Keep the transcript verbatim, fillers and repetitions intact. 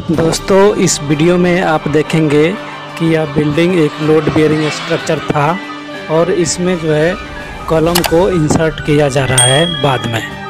दोस्तों इस वीडियो में आप देखेंगे कि यह बिल्डिंग एक लोड बेयरिंग स्ट्रक्चर था और इसमें जो है कॉलम को इंसर्ट किया जा रहा है बाद में।